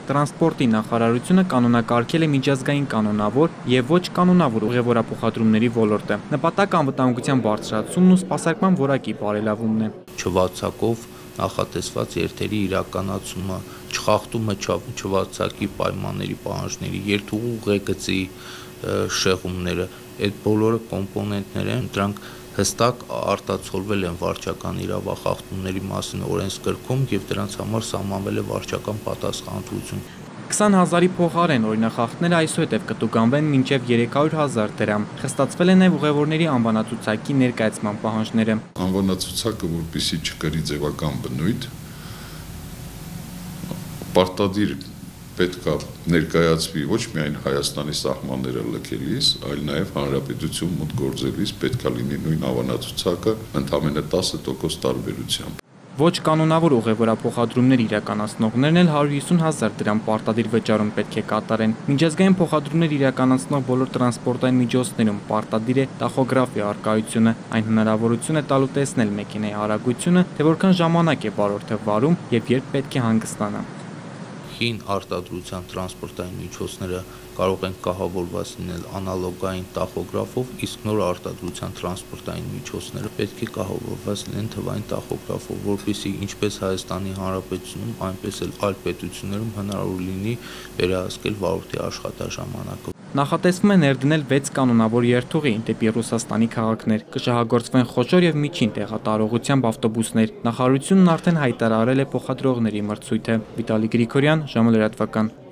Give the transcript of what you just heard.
Տրանսպորտի նախարարությունը կանոնակարգել է միջազգային կանոնավոր եւ ոչ կանոնավոր ուղևորափոխադրումների ոլորտը։ Նպատակը անվտանգության բարձրացումն ու սպասարկման որակի բարելավումն է։ Չվարձակով նախատեսված երթերի իրականացումը, չխախտումը չվարձակի պայմանների պահանջների, երթուղու ուղեգծի շեղումները, այդ բոլորը կոմպոնենտներ են, դրանք հստակ արտացոլվել են վարչական իրավախախտումների մասին օրենսգրքում եւ դրանց համար սահմանվել է վարչական պատասխանատվություն։ 20,000-ի փոխարեն օրինախախտները այսուհետև կտուգանվեն մինչև 300,000 դրամ։ Խստացվել է նաև ուղևորների անվանացուցակի ներկայացման պահանջները։ Անվանացուցակը, որպեսզի չկրի ձևական բնույթ, պարտադիր պետք է ներկայացվի ոչ միայն Հայաստանի սահմանները լքելիս, այլ նաև հանրապետություն մոտ գործելիս պետք է լինի նույն անվանացուցակը ընդամենը 10% տարբերությամբ։ Ոչ կանոնավոր ուղևորափոխադրումներ իրականացնողներն էլ 150,000 դրամ պարտադիր վճարում պետք է կատարեն։ Միջազգային փոխադրումներ իրականացնող բոլոր տրանսպորտային միջոցներում պարտադիր է տախոգրաֆի առկայությունը։ Այն հնարավորություն է տալու տեսնել մեքենայի արագությունը, թե որքան ժամանակ է վարորդը վարում եւ երբ պետք է հանգստանա։ Հին արտադրության տրանսպորտային միջոցները կարող են կահավորված լինել անալոգային տախոգրաֆով, իսկ նոր արտադրության տրանսպորտային միջոցները պետք է կահավորված լինեն թվային տախոգրաֆով, որպեսզի ինչպես Հայաստանի Հանրապետությունում, այնպես էլ այլ պետություններում հնարավոր լինի վերահսկել վարորդի աշխատաժամանակը։ Նախատեսվում է ներդնել 6 կանոնավոր երթուղի դեպի Ռուսաստանի քաղաքներ։ Կշահագործվեն խոշոր եւ միջին տեղատարողությամբ ավտոբուսներ։ Նախարարությունն արդեն հայտարարել է փոխադրողների մրցույթը։ Վիտալի Գրիգորյան, ժամը լրատվական։